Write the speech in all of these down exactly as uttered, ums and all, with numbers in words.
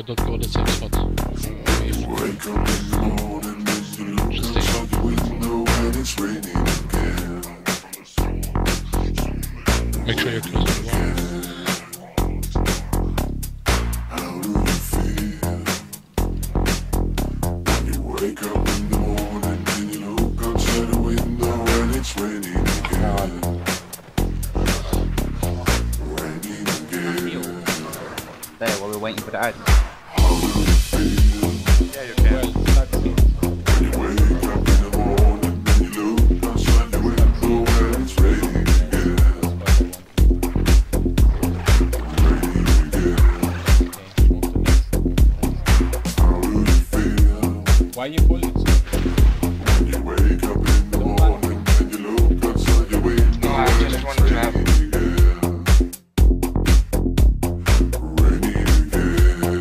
don't go to the same spot. Wake up in the morning and you look outside the window and it's raining again. Make sure you're close to the wall. How do you feel? When you wake up in the morning and you look outside the window and it's raining again. Raining again. There, while we're waiting for the ad. How do you feel? Yeah, you can. When you wake up in the morning and you look outside the window and it's raining again. Raining again. How do you feel? Why are you holding it so? When you wake up in the morning and you look outside your window No, I and just it's want to have- raining again. Raining again.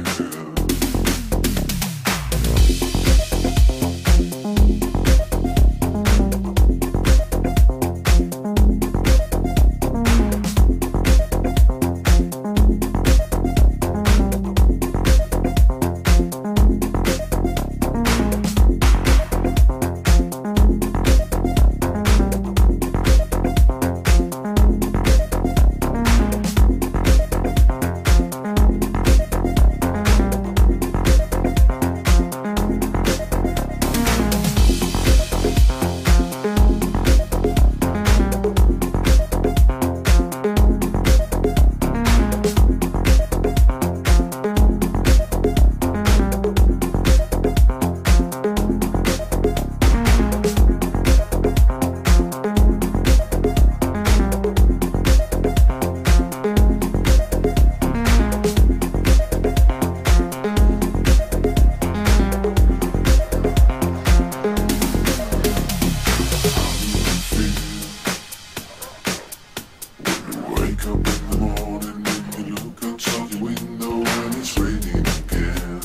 Wake up in the morning and you look outside your window and it's raining again.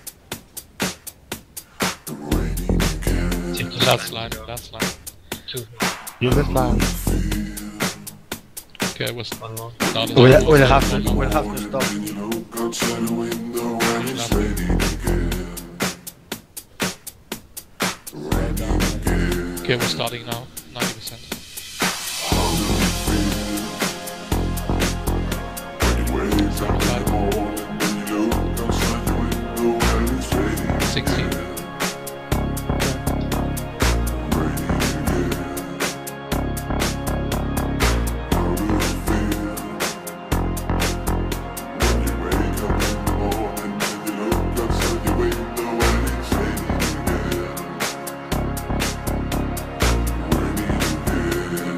Raining again. Take the last line, last line. Two. You this line. Okay, it was One more. not as We'll, long. we'll have to, we'll have to stop. And you look outside the window and it's raining again. Raining again. Okay, we're starting now. ninety percent. How do you feel? When you wake up in the morning and you look outside your window and it's raining sixteen. again. Raining again. How do you feel? When you wake up in the morning and you look outside your window and it's raining again. Raining again.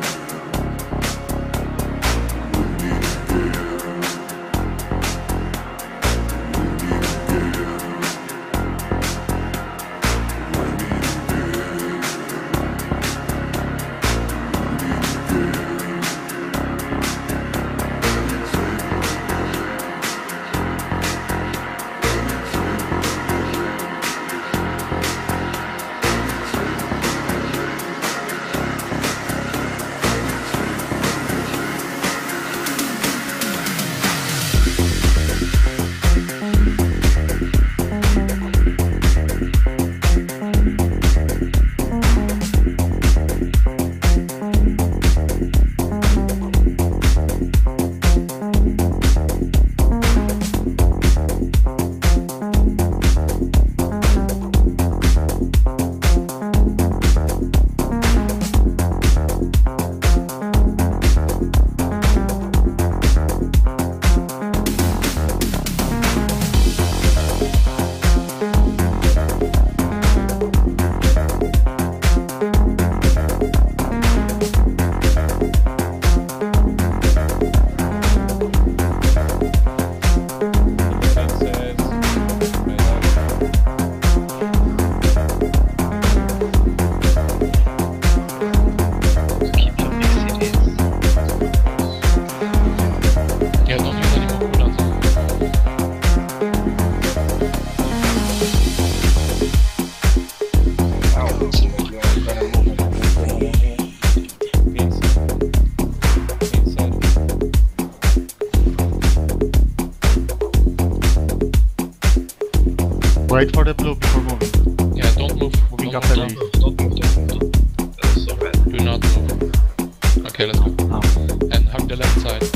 Wait for the blue before moving. Yeah, don't move. Moving Don't after move me. now. Don't move, don't move, don't move. That's so bad. Do not move. Okay, let's go. Oh. And hug the left side.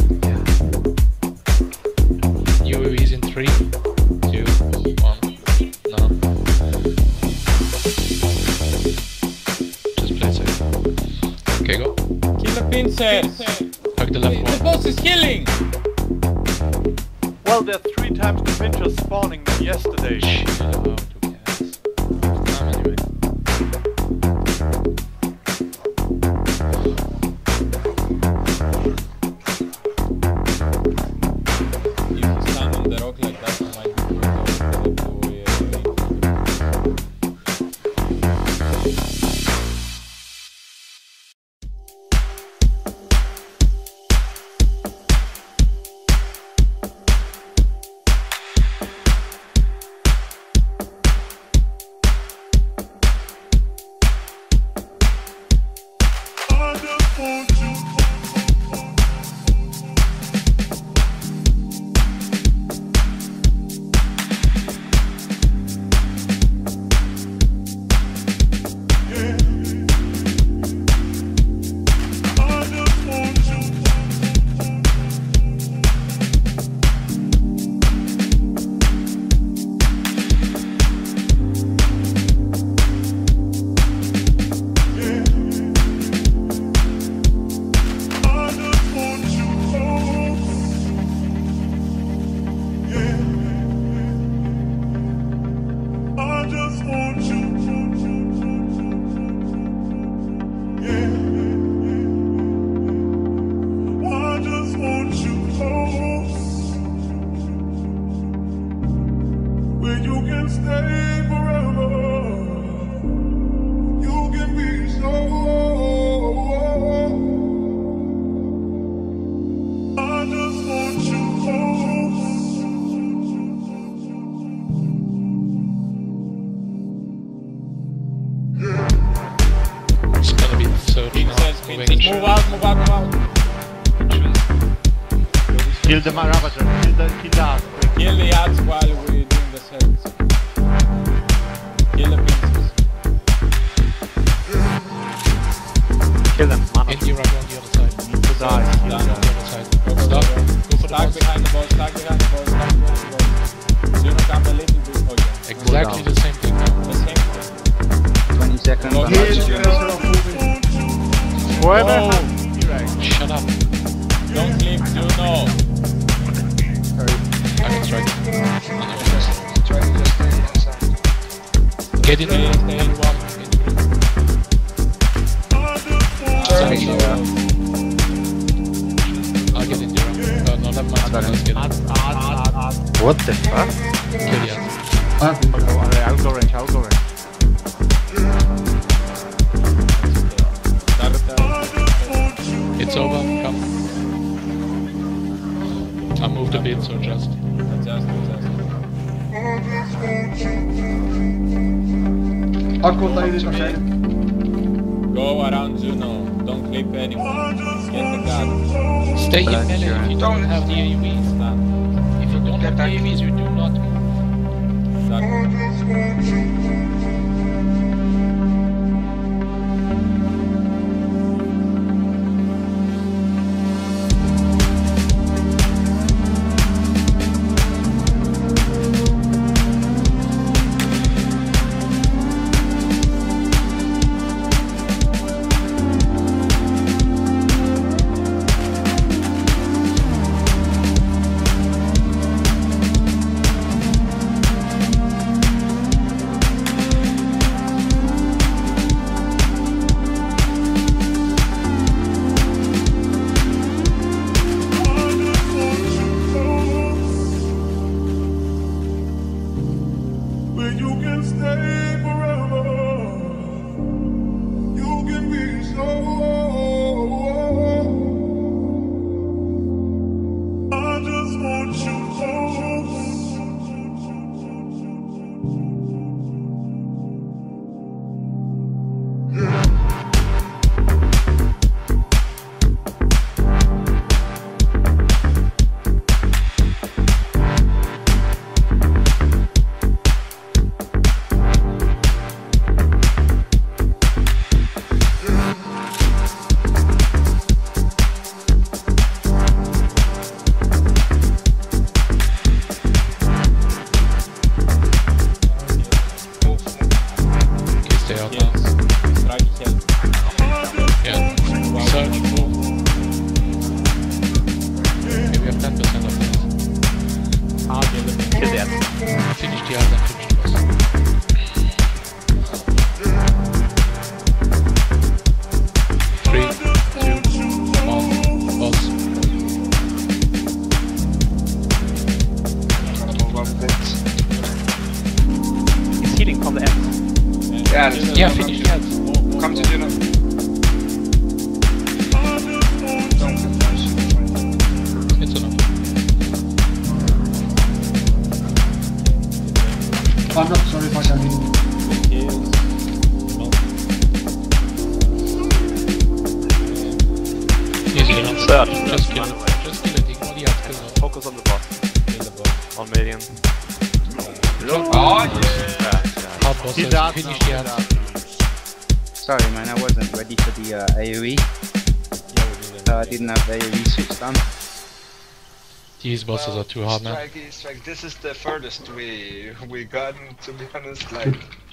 U A Vs in three, two, one. Now. Just play safe. Okay, go. Kill the princess! Hug the left The one. boss is healing! Well, there are three times the pinchers spawning than yesterday. Chill out, who cares? Time anyway. If you stand on the rock like that, you might be able to It's gonna be so princess, moving princess, in move out, move out, move out! Kill the Ravager. Kill the kill the ass. Kill the ads while we're doing the sets. Kill the princess. Kill them. Man. In your on the other side. Need to die. Kill Down. them. On the other side. Go, go, Stop. go, go. Go for the Stack boss. behind the ball, stack behind the ball, stack behind the ball. Do not come a little bit, okay. Exactly the same thing now. The same thing. twenty seconds. Go, but go, not go, soon. go. Whoever Oh. has Yobiraion. Shut up. Don't leave, do no. I can strike. Just try to just stay inside. Get in Stay, there. stay. In one. In three. Sorry, Ah, yeah. I'll get in there. Uh, no, never mind. Let's get in. Ads, ads, ads, ads. What the fuck? Kill the ads. I'll go, I'll go range. I'll go range. It's over. Come. I moved a bit, so just. Adjust, adjust. Go around Juno. Don't clip anymore. Get the gun. Stay in melee if you don't have the A U Vs. Stand. If you don't have the A U Vs, you do not move. Stand. stay out Yes. now. Try to help. Yeah. Search, move. Okay, we have ten percent of this. Ah, the other thing. Kill that. Finish the other and finish the boss. Three, two, one, boss. Gonna move up a bit. He's healing from the end. Yeah, Juno, Yeah, come finish to- the ads. more, more, Come to more. Juno. Don't get flash. It's enough. Oh no, sorry for that. Yes. No. Easy enough. Third. Just kill it. Just kill it. Ignore the ads. Kill it. Focus on the boss. Kill the boss. On medium. Oh, yeah. Hard bosses. He died Finish now, the he ads. died. Sorry man, I wasn't ready for the uh, A O E. Yeah, we didn't. Uh, I didn't have A O E switched on. These bosses are too hard, man. Strike, strike. This is the furthest we we gotten, to be honest. Like